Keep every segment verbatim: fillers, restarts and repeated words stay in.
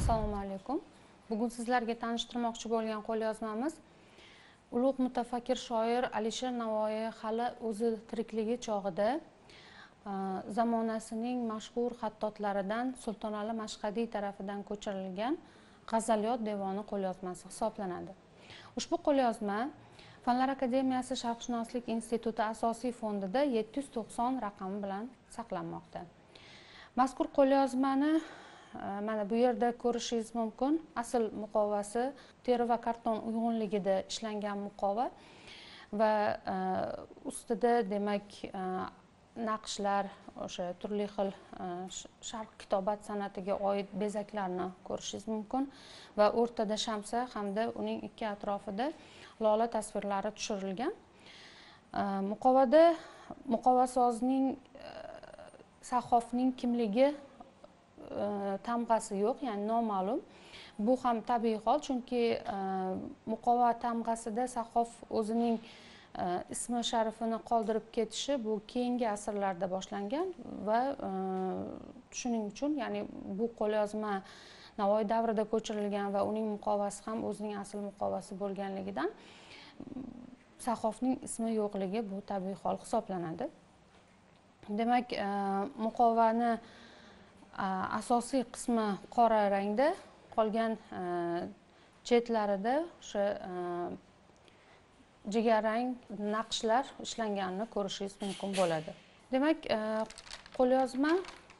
Assalomu alaykum. Bugun sizlarga tanishtirmoqchi bo'lgan qo'lyozmamiz ulug' mutafakkir shoir Alisher Navoiy hali o'zi tirikligi chog'ida zamonasining mashhur xattotlaridan Sultonali Mashhadiy tarafidan ko'chirilgan G'azalyot devoni qo'lyozmasi hisoblanadi. Ushbu qo'lyozma Fanlar akademiyasi Sharqshunoslik instituti asosiy fondida yetti yuz to'qson raqami bilan saqlanmoqda. Mazkur qo'lyozmani mana bu yerda ko'rishingiz mumkin. Asl muqovasi teri va karton uyg'unligida ishlangan muqova va ustida demak naqshlar, o'sha turli xil sharq kitobat san'atiga oid bezaklarni ko'rishingiz mumkin va o'rtada shamsa hamda uning ikki atrofida lola tasvirlari tushirilgan. Muqovada muqovasozning sahhofning kimligi tamg'asi yo'q, ya'ni noma'lum. Bu ham tabiiy hol, chunki muqova tamg'asida sahhof o'zining ismi sharifini qoldirib ketishi bu keyingi asrlarda boshlangan va shuning uchun, ya'ni bu qo'lyozma Navoiy davrida ko'chirilgan va uning muqovasi ham o'zining asl muqovasi bo'lganligidan sahhofning ismi yo'qligi bu tabiiy hol hisoblanadi. Demak, muqovani asosiy qismi qora rangda, qolgan chetlarida o'sha jigarrang naqshlar ishlanganini ko'rishingiz mumkin bo'ladi. Demak, qo'lyozma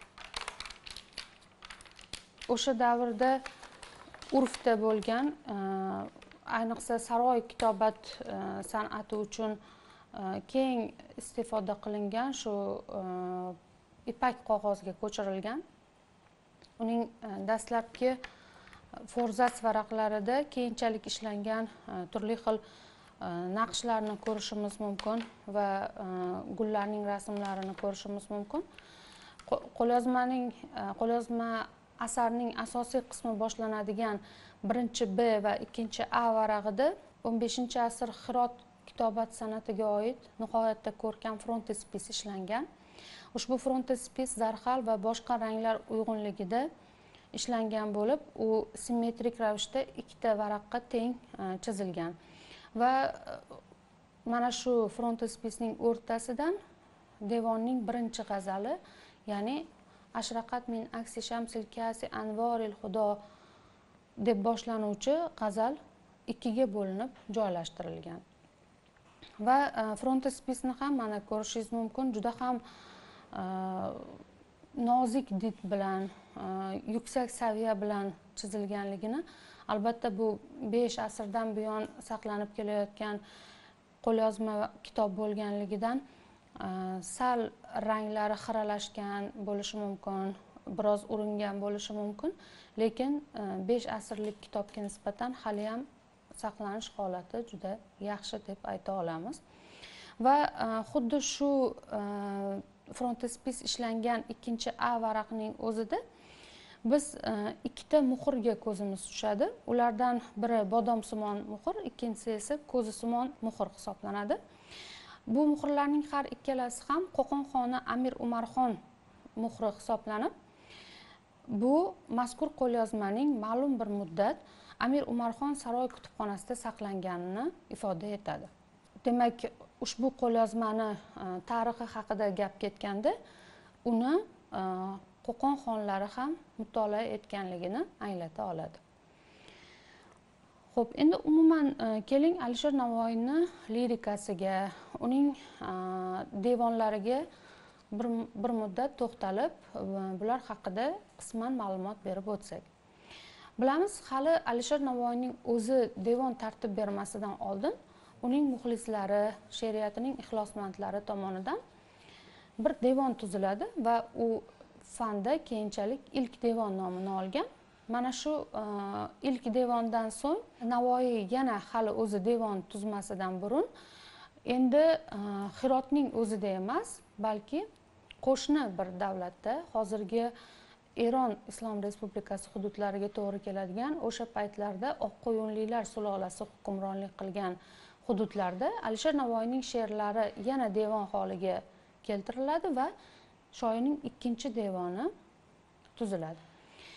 o'sha davrda urfda bo'lgan, ayniqsa saroy kitobat san'ati uchun keng istifoda qilingan shu ipak qog'ozga ko'chirilgan. Uning dastlabki forzat varaqlarida keyinchalik ishlangan turli xil naqshlarni ko'rishimiz mumkin va gullarning rasmlarini ko'rishimiz mumkin. Qo'lyozmaning qo'lyozma asarning asosiy qismi boshlanadigan birinchi B va ikkinchi A varag'ida o'n beshinchi asr Hirot kitobat san'atiga oid nihoyatda ko'rkam frontispis ishlangan. Ushbu frontispis zarhal va boshqa ranglar uyg'unligida ishlangan bo'lib, u simmetrik ravishda ikkita varaqqa teng chizilgan. Va mana shu frontispisning o'rtasidan devonning birinchi g'azali, ya'ni Ashraqat min aksi shamsil kasi anvoril xudo deb boshlanuvchi g'azal ikkiga bo'linib joylashtirilgan. Va frontispisni ham mana ko'rishingiz mumkin, juda ham nozik did bilan, yuksak saviya bilan chizilganligini, albatta bu besh asrdan buyon saqlanib kelayotgan qo'lyozma kitob bo'lganligidan sal ranglari xiralashgan bo'lishi mumkin, biroz uringan bo'lishi mumkin, lekin besh asrlik kitobga nisbatan hali ham saqlanish holati juda yaxshi deb ayta olamiz. Va xuddi shu frontispis ishlangan ikkinchi A varaqning o'zida biz ikkita muhrga ko'zimiz tushadi. Ulardan biri bodomsimon muhr, ikkinchisi esa ko'zisimon muhr hisoblanadi. Bu muhrlarning har ikkalasi ham Qo'qon xoni Amir Umarxon muhri hisoblanib, bu mazkur qo'lyozmaning ma'lum bir muddat Amir Umarxon saroy kutubxonasida saqlanganini ifoda etadi. Demak, ushbu qo'lyozmani tarixi haqida gap ketganda, uni Qo'qon xonlari ham mutolaa etganligini anglata oladi. Xo'p, endi umuman keling Alisher Navoiyni lirikasiga, uning devonlariga bir, bir muddat to'xtalib, bular haqida qisman ma'lumot berib o'tsak. Bilamiz, hali Alisher Navoiyning o'zi devon tartib bermasidan oldin uning muxlislari, she'riyatining ixlosmandlari tomonidan bir devon tuziladi va u fanda keyinchalik ilk devon nomini olgan. Mana shu ilk devondan so'ng Navoiy yana hali o'zi devon tuzmasidan burun endi Hirotning o'zida emas, balki qo'shni bir davlatda, hozirgi Eron Islom Respublikasi hududlariga to'g'ri keladigan o'sha paytlarda oqqo'yinlilar sulolasi hukmronlik qilgan hududlarda Alisher Navoiyning she'rlari yana devon holiga keltiriladi va shoirning ikkinchi devoni tuziladi.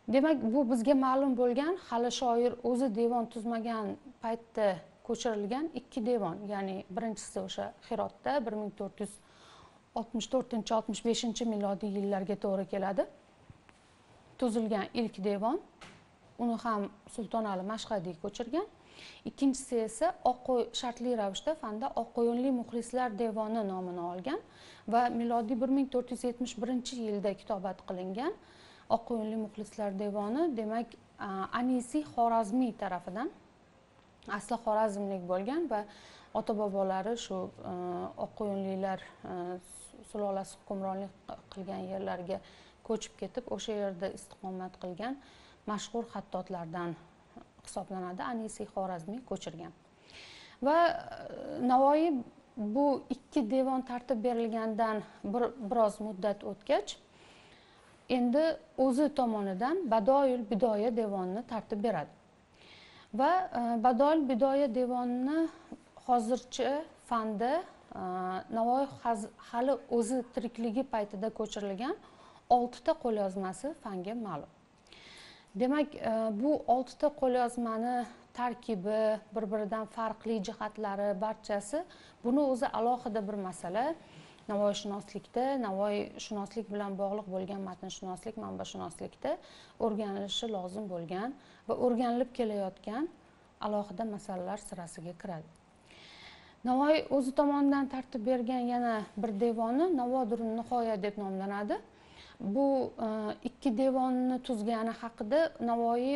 Demak, bu bizga ma'lum bo'lgan, hali shoir o'zi devon tuzmagan paytda ko'chirilgan ikki devon, ya'ni birinchisi o'sha Hirotda bir ming to'rt yuz oltmish to'rtinchi oltmish beshinchi milodiy yillarga to'g'ri keladi. Tuzilgan ilk devon, uni ham Sulton Ali Mashhadiy ko'chirgan. Ikkinchisi esa Oqqo'y shartli ravishda fanda Oqqo'yinli muxlislar devoni nomini olgan va milodiy bir ming to'rt yuz yetmish birinchi yilda kitobat qilingan. Oqqo'yinli muxlislar devoni, demak, Anisiy Xorazmiy tarafidan, asli Xorazmlik bo'lgan va ota bobolari shu Oqqo'yinliklar sulolasi hukmronlik qilgan yerlarga ko'chib ketib, o'sha yerda istiqomat qilgan mashhur xattotlardan hisoblanadi. Anisiy Xorazmiy ko'chirgan. Va Navoiy bu ikki devon tartib berilgandan bir biroz muddat o'tgach, endi o'zi tomonidan Badoil Bidoya devonini tartib beradi. Va Badoil Bidoya devonini hozircha fanda Navoiy hali o'zi tirikligi paytida ko'chirilgan oltita qo'lyozmasi fanga ma'lum. Demak, bu oltita qo'lyozmani tarkibi, bir-biridan farqli jihatlari barchasi, buni o'zi alohida bir masala. Navoiyshunoslikda, Navoiyshunoslik bilan bog'liq bo'lgan matnshunoslik, manbashunoslikda o'rganilishi lozim bo'lgan va o'rganilib kelayotgan alohida masalalar sirasiga kiradi. Navoiy o'zi tomonidan tartib bergan yana bir devoni Navodirun Nihoya deb nomlanadi. Bu ikki devonni tuzgani haqida Navoiy,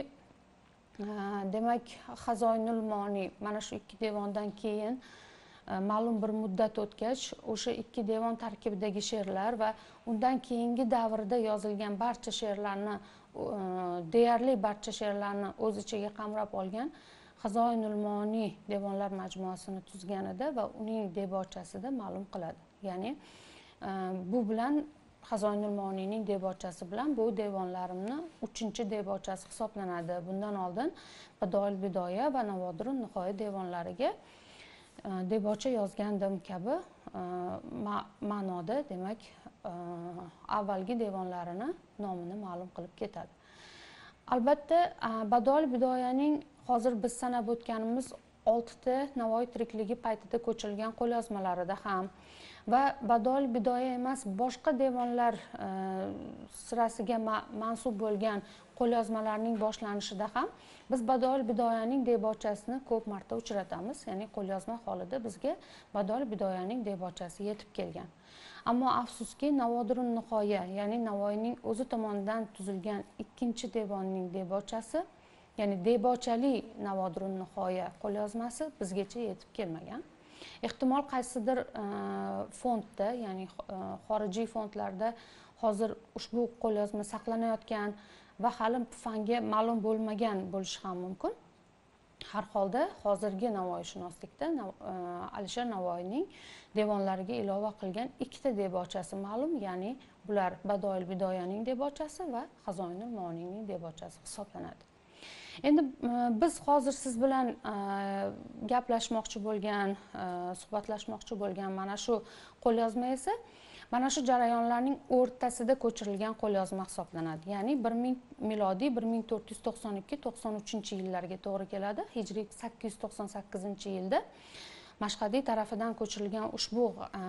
demak, Hazoinul Moni, mana shu ikki devondan keyin ma'lum bir muddat o'tgach, o'sha ikki devon tarkibidagi she'rlar va undan keyingi davrda yozilgan barcha she'rlarni, deyarli barcha she'rlarni o'z ichiga qamrab olgan Hazoinul Moni devonlar majmuasini tuzganida va uning debochasida ma'lum qiladi. Ya'ni bu bilan Hazoinul Moniyning debochasi bilan bu devonlarimni uchinchi debochasi hisoblanadi. Bundan oldin Badoil Bidoya va Navodirun Nihoya devonlariga debocha yozgandim kabi ma'noda, demak, avvalgi devonlarini nomini ma'lum qilib ketadi. Albatta, Badoil Bidoyaning hozir biz sanab o'tganimiz oltita Navoiy tirikligi paytida ko'chirilgan qo'lyozmalarida ham va Badoil Bidoya emas, boshqa devonlar sirasiga mansub bo'lgan qo'lyozmalarning boshlanishida ham biz Badoil Bidoyaning debochasini ko'p marta uchratamiz. Ya'ni qo'lyozma holida bizga Badoil Bidoyaning debochasi yetib kelgan. Ammo afsuski, Navodirun Nihoya, ya'ni Navoiyning o'zi tomonidan tuzilgan ikkinchi devonning debochasi, ya'ni debochali Navodirun Nihoya qo'lyozmasi bizgacha yetib kelmagan. Ehtimol qaysidir fondda, ya'ni xorijiy fondlarda hozir ushbu qo'lyozma saqlanayotgan va hali fanga ma'lum bo'lmagan bo'lishi ham mumkin. Har holda hozirgi Navoiyshunoslikda Alisher Navoiyning devonlariga ilova qilgan ikkita debochasi ma'lum, ya'ni bular Badoil Bidoyaning debochasi va Hazoinul Moniyning debochasi hisoblanadi. Endi biz hozir siz bilan gaplashmoqchi bo'lgan, suhbatlashmoqchi bo'lgan mana shu qo'lyozma esa mana shu jarayonlarning o'rtasida ko'chirilgan qo'lyozma hisoblanadi. Ya'ni bir ming milodiy bir ming to'rt yuz to'qson ikki to'qson uchinchi yillarga to'g'ri keladi. Hijriy sakkiz yuz to'qson sakkizinchi yilda Mashhadiy tarafidan ko'chirilgan ushbu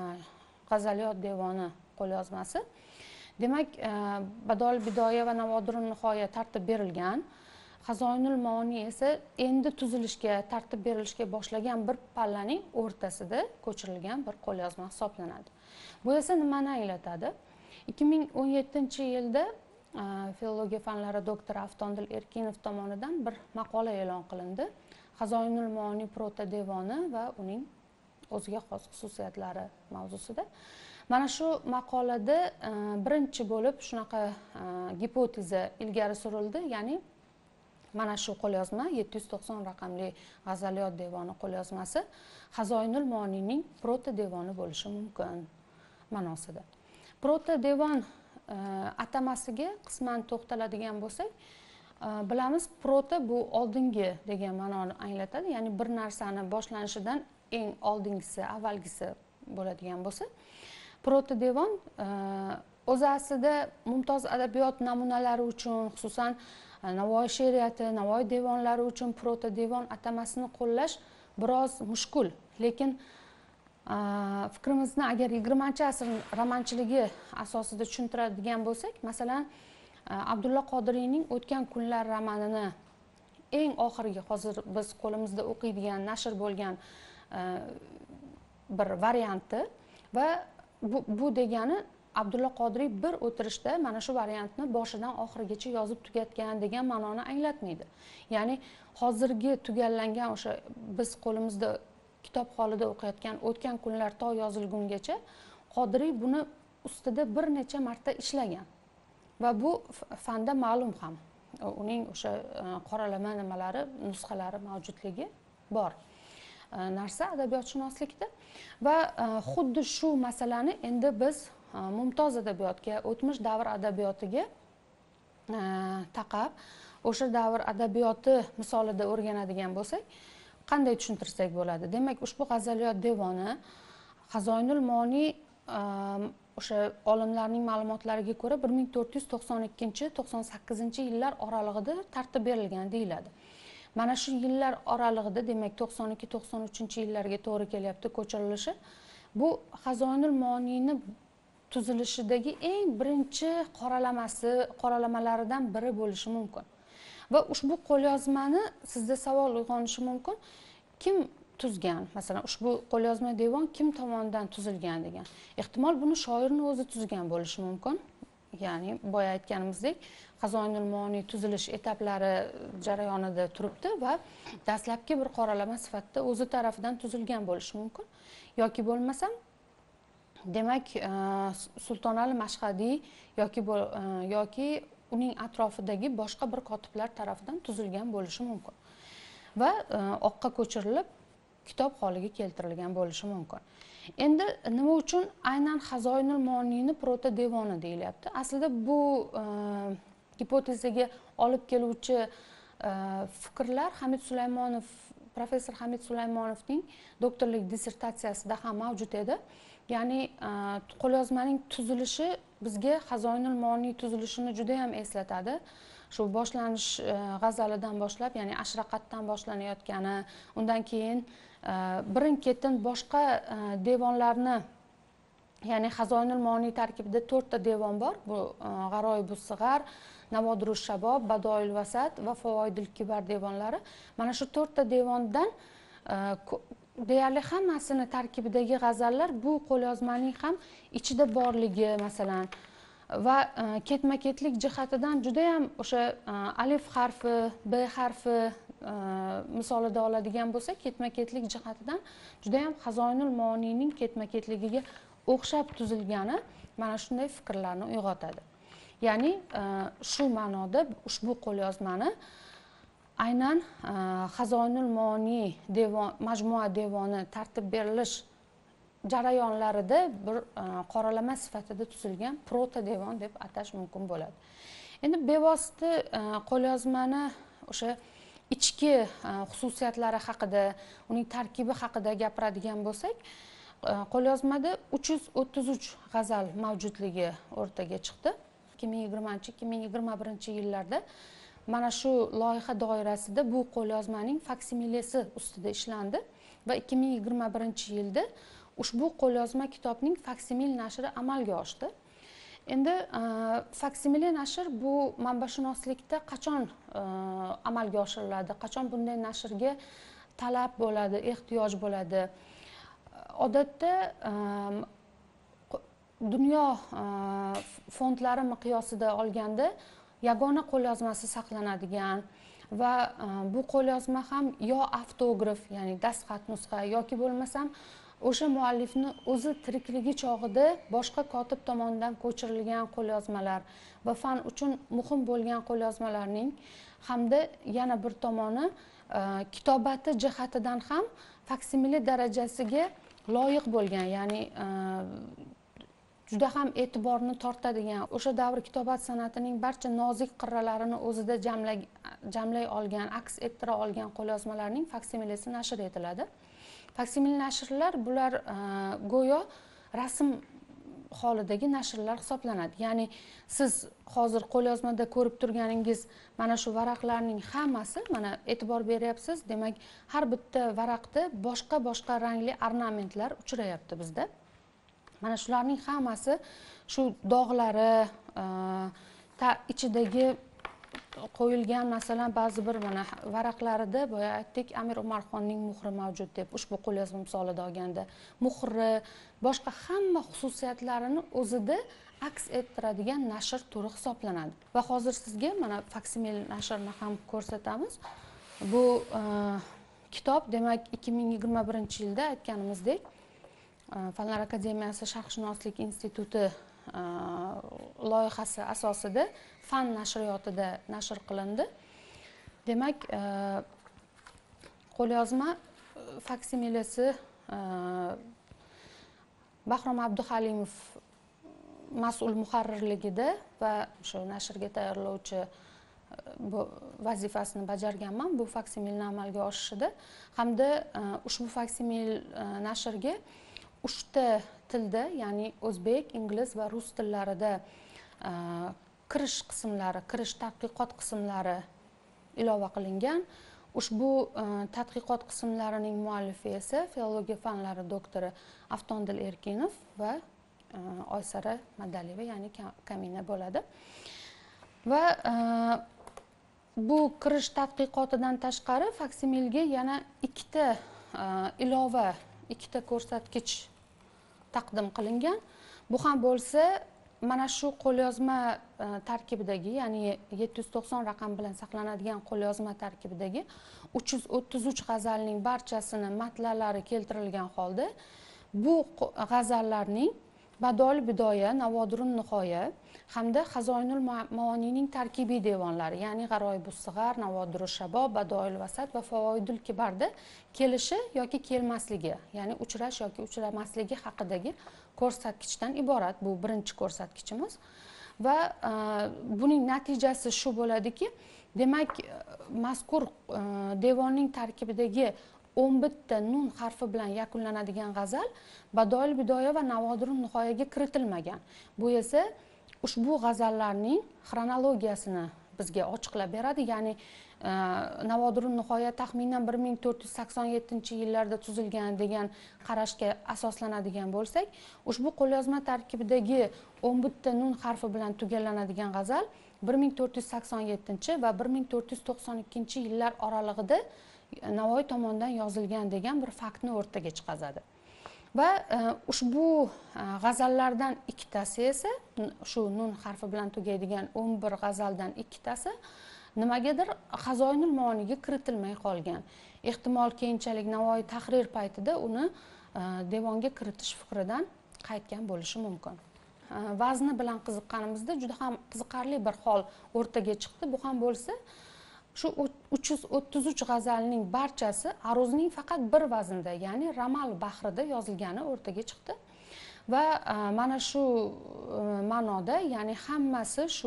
G'azaliyot devoni qo'lyozmasi. Demak, Badoil Bidoya va Navodirun Nihoya tartib berilgan. Hazoinul Moni esa endi tuzilishga, tartib berilishga boshlagan bir pallaning o'rtasida ko'chirilgan bir qo'lyozma hisoblanadi. Bu esa nimani anglatadi? ikki ming o'n yettinchi yilda filologiya fanlari doktori Aftondil Erkinov tomonidan bir maqola e'lon qilindi. Hazoinul Moni proto devoni va uning o'ziga xos xususiyatlari mavzusida. Mana shu maqolada birinchi bo'lib shunaqa gipoteza ilgari surildi, ya'ni mana shu qo'lyozma yetti yuz to'qson raqamli G'azaliyot devoni qo'lyozmasi Hazoinul Moniyning proto devoni bo'lishi mumkin ma'nosida. Proto devon atamasiga qisman to'xtaladigan bo'lsak, bilamiz, proto bu oldingi degan ma'noni anglatadi, ya'ni bir narsani boshlanishidan eng oldingisi, avvalgisi bo'ladigan bo'lsa, proto devon o'zi aslida mumtoz adabiyot namunalari uchun, xususan Navoiy she'riyati, Navoiy devonlari uchun proto devon atamasini qo'llash biroz mushkul. Lekin fikrimizni agar yigirmanchi asr romanchiligi asosida tushuntiradigan bo'lsak, masalan, Abdulla Qodiriyning O'tgan kunlar romanini eng oxirgi hozir biz qo'limizda o'qiydigan, nashr bo'lgan bir varianti va bu, bu degani Abdulla Qodiriy bir o'tirishda mana shu variantni boshidan oxirigacha yozib tugatgan degan ma'noni anglatmaydi. Ya'ni hozirgi tugallangan o'sha biz qo'limizda kitob holida o'qiyotgan O'tgan kunlar to yozilgungacha Qodiriy buni ustida bir necha marta ishlagan. Va bu fanda ma'lum ham. Uning o'sha qoralama nimalari, nusxalari mavjudligi bor narsa adabiyotshunoslikda. Va xuddi shu masalani endi biz mumtoz adabiyotga, o'tmish davr adabiyotiga taqab, o'sha davr adabiyoti misolida o'rganadigan bo'lsak, qanday tushuntirsak bo'ladi? Demak, ushbu g'azaliyot devoni Xazoinul Moniy o'sha olimlarning ma'lumotlariga ko'ra bir ming to'rt yuz to'qson ikkinchi to'qson sakkizinchi yillar oralig'ida tartib berilgan deyiladi. Mana shu yillar oralig'ida, demak to'qson ikki to'qson uchinchi yillarga to'g'ri kelyapti ko'chirilishi. Bu Xazoinul Moniyni tuzilishidagi eng birinchi qoralamasi, qoralamalaridan biri bo'lishi mumkin. Va ushbu qo'lyozmani sizda savol uyg'onishi mumkin. Kim tuzgan? Masalan, ushbu qo'lyozma devon kim tomonidan tuzilgan degan. Ehtimol buni shoirning o'zi tuzgan bo'lishi mumkin. Ya'ni boya aytganimizdek, Xazoinul Moniy tuzilish etaplari jarayonida turibdi va dastlabki bir qoralama sifatida o'zi tarafidan tuzilgan bo'lishi mumkin. Yoki bo'lmasa, demak, Sultonali Mashhadiy yoki yoki uning atrofidagi boshqa bir kotiblar tarafidan tuzilgan bo'lishi mumkin. Va oqqa ko'chirilib kitob holiga keltirilgan bo'lishi mumkin. Endi nima uchun aynan Xazoinul Moniyni proto devoni deyilyapti? Aslida bu gipotezaga olib keluvchi fikrlar Hamid Sulaymonov, professor Hamid Sulaymonovning doktorlik dissertatsiyasida ham mavjud edi. Ya'ni qo'lyozmaning tuzilishi bizga Xazoinul Moniy tuzilishini juda ham eslatadi. Shu boshlanish g'azalidan boshlab, ya'ni Ashraqatdan boshlanayotgani, undan keyin birin-ketin boshqa devonlarni, ya'ni Xazoinul Moniy tarkibida to'rtta devon bor. Bu G'aroibus Sig'ar, Navodirus Shabob, Badoil Vasat va Favoidul Kibar devonlari. Mana shu to'rtta devondan deyarli hammasini tarkibidagi g'azallar bu qo'lyozmaning ham ichida borligi, masalan, va ketma-ketlik jihatidan juda ham o'sha alif harfi, b harfi misolida oladigan bo'lsak, ketma-ketlik jihatidan juda ham Xazoinul Moniyning ketma-ketligiga o'xshab tuzilgani mana shunday fikrlarni uyg'otadi. Ya'ni shu ma'noda ushbu qo'lyozmani aynan Xazoinul Moniy devon, majmua devoni tartib berilish jarayonlarida bir qoralama sifatida tuzilgan proto devon deb atash mumkin bo'ladi. Endi bevosita qo'lyozmani o'sha ichki xususiyatlari haqida, uning tarkibi haqida gapiradigan bo'lsak, qo'lyozmada uch yuz o'ttiz uch g'azal mavjudligi o'rtaga chiqdi. ikki ming yigirmanchi ikki ming yigirma birinchi yillarda mana shu loyiha doirasida bu qo'lyozmaning faksimilesi ustida ishlandi va ikki ming yigirma birinchi yilda ushbu qo'lyozma kitobning faksimil nashri amalga oshdi. Endi faksimile nashr bu manbashunoslikda qachon amalga oshiriladi, qachon bunday nashrga talab bo'ladi, ehtiyoj bo'ladi? Odatda dunyo fondlari miqyosida olganda yagona qo'lyozmasi saqlanadigan va bu qo'lyozma ham yo avtograf, ya'ni dastxat nusxa yoki bo'lmasam o'sha muallifni o'zi tirikligi chog'ida boshqa kotib tomonidan ko'chirilgan qo'lyozmalar va fan uchun muhim bo'lgan qo'lyozmalarning hamda yana bir tomoni kitobati jihatidan ham faksimile darajasiga loyiq bo'lgan, ya'ni juda ham e'tiborni tortadigan, o'sha davr kitobat san'atining barcha nozik qirralarini o'zida jamlay jamlay olgan, aks ettira olgan qo'lyozmalarning faksimilesi nashr etiladi. Faksimil nashrlar bular go'yo rasm holidagi nashrlar hisoblanadi. Ya'ni siz hozir qo'lyozmada ko'rib turganingiz mana shu varaqlarning hammasi, mana e'tibor beryapsiz, demak har bitta varaqda boshqa-boshqa rangli ornamentlar uchrayapti bizda. Mana shularning hammasi shu dog'lari, ichidagi qo'yilgan, masalan, ba'zi bir mana varaqlarida boya aytdik, Amir Umarxonning muhri mavjud deb, ushbu qo'lyozma misolida olganda, muhri, boshqa hamma xususiyatlarini o'zida aks ettiradigan nashr turi hisoblanadi. Va hozir sizga mana faksimil nashrni ham ko'rsatamiz. Bu kitob, demak, ikki ming yigirma birinchi yilda aytganimizdek, Fanlar akademiyasi Sharqshunoslik instituti loyihasi asosida fan nashriyotida nashr qilindi. Demak, qo'lyozma faksimilasi Bahrom Abduhalimov mas'ul muharrirligida va shu nashrga tayyorlovchi vazifasini bajarganman bu faksimilni amalga oshishida, hamda ushbu faksimil nashrga uchta tilda, ya'ni o'zbek, ingliz va rus tillarida kirish qismlari, kirish tadqiqot qismlari ilova qilingan. Ushbu tadqiqot qismlarining muallifi esa filologiya fanlari doktori Aftondil Erkinov va Oysara Madaliyeva, ya'ni Kamina bo'ladi. Va bu kirish tadqiqotidan tashqari faksimilga yana ikkita ilova, ikkita ko'rsatkich taqdim qilingan. Bu ham bo'lsa, mana shu qo'lyozma tarkibidagi, ya'ni yetti yuz to'qson raqam bilan saqlanadigan qo'lyozma tarkibidagi uch yuz o'ttiz uch g'azalning barchasini matnlari keltirilgan holda, bu g'azallarning Badol Bidoya, Navodirun Nihoya hamda Xazoinul Maoniyning tarkibiy devonlari, ya'ni G'aroibus Sig'ar, Navodirul Shabob, Badoil Vasat va Favoidul Kibarda kelishi yoki kelmasligi, ya'ni uchrash yoki uchramasligi haqidagi ko'rsatkichdan iborat. Bu birinchi ko'rsatkichimiz va buning natijasi shu bo'ladiki, demak, mazkur devonning tarkibidagi o'n bitta nun harfi bilan yakunlanadigan g'azal Badoil Bidoya va Navodirun Nihoyaga kiritilmagan. Bu esa ushbu g'azallarning xronologiyasini bizga ochiqlab beradi. Ya'ni Navodirun Nihoya taxminan bir ming to'rt yuz sakson yettinchi yillarda tuzilgan degan qarashga asoslanadigan bo'lsak, ushbu qo'lyozma tarkibidagi o'n bitta nun harfi bilan tugallanadigan g'azal bir ming to'rt yuz sakson yettinchi va bir ming to'rt yuz to'qson ikkinchi yillar oralig'ida Navoiy tomonidan yozilgan degan bir faktni o'rtaga chiqazadi. Va ushbu g'azallardan ikkitasi esa, shu nun harfi bilan tugaydigan o'n bir g'azaldan ikkitasi nimagadir Xazoinul Maoniyga kiritilmay qolgan. Ehtimol keyinchalik Navoiy tahrir paytida uni devonga kiritish fikridan qaytgan bo'lishi mumkin. Vazni bilan qiziqqanimizda juda ham qiziqarli bir hol o'rtaga chiqdi. Bu ham bo'lsa, shu uch yuz o'ttiz uch g'azalning barchasi aruzning faqat bir vaznda, ya'ni Ramal bahrida yozilgani o'rtaga chiqdi. Va mana shu ma'noda, ya'ni hammasi shu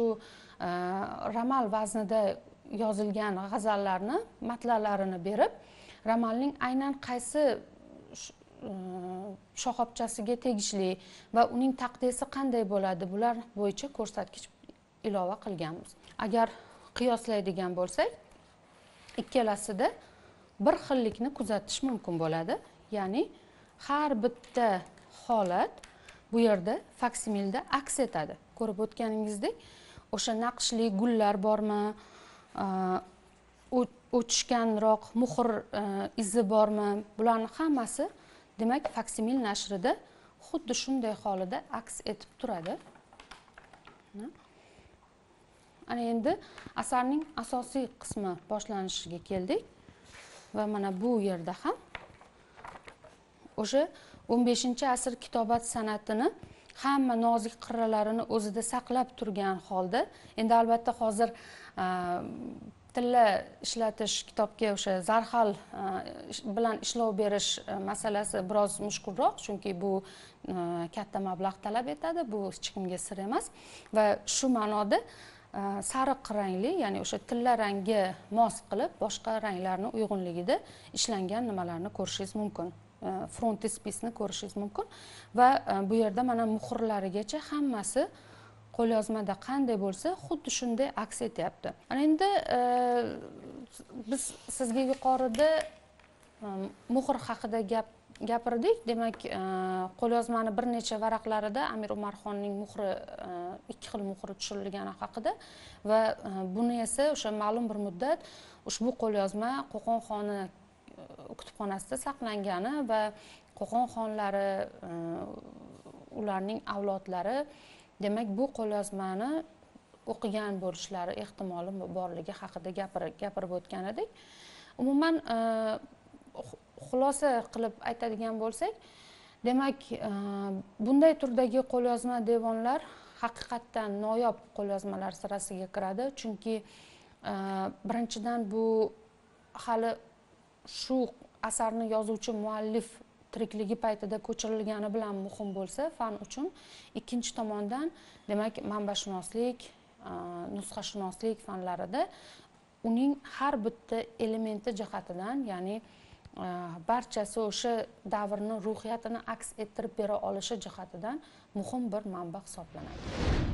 Ramal vaznida yozilgan g'azallarni matnlarini berib, Ramalning aynan qaysi shoxobchasiga tegishli va uning taqdisi qanday bo'ladi, bular bo'yicha ko'rsatkich ilova qilganmiz. Agar qiyoslaydigan bo'lsak, ikkalasida bir xillikni kuzatish mumkin bo'ladi. Ya'ni har bitta holat bu yerda faksimilda aks etadi. Ko'rib o'tganingizdek, o'sha naqshli gullar bormi, o'chishganroq muhr izi bormi, bularning hammasi demak faksimil nashrida xuddi shunday holida aks etib turadi. Ana endi asarning asosiy qismi boshlanishiga keldik va mana bu yerda ham o'sha o'n beshinchi asr kitobat san'atini hamma nozik qirralarini o'zida saqlab turgan holda, endi albatta hozir tilla ishlatish, kitobga o'sha zarhal bilan ishlov berish masalasi biroz mushkulroq, chunki bu katta mablag' talab etadi, bu hech kimga sir emas va shu ma'noda sariq rangli, ya'ni o'sha tilla rangga mos qilib boshqa ranglarni uyg'unligida ishlangan nimalarni ko'rishingiz mumkin. frontispisni ko'rishingiz mumkin va bu yerda mana muhrlarigacha hammasi qo'lyozmada qanday bo'lsa xuddi shunday aks etyapti. Ana endi biz sizga yuqorida muhr haqida gap gapirdik. Demak, qo'lyozmani bir necha varaqlarida Amir Umarxonning muhri, ikki xil muhri tushirilgani haqida va buni esa o'sha ma'lum bir muddat ushbu qo'lyozma Qo'qon xoni kutubxonasida saqlangani va Qo'qon xonlari, ularning avlodlari demak bu qo'lyozmani o'qigan bo'lishlari ehtimoli borligi haqida gapirib o'tgan edik. Umuman xulosa qilib aytadigan bo'lsak, demak bunday turdagi qo'lyozma devonlar haqiqatdan noyob qo'lyozmalar sirasiga kiradi, chunki birinchidan bu hali shu asarni yozuvchi muallif tirikligi paytida ko'chirilgani bilan muhim bo'lsa fan uchun, ikkinchi tomondan demak manbashunoslik, nusxashunoslik fanlarida uning har bitta elementi jihatidan, ya'ni barchasi o'sha davrning ruhiyatini aks ettirib bera olishi jihatidan muhim bir manba hisoblanadi.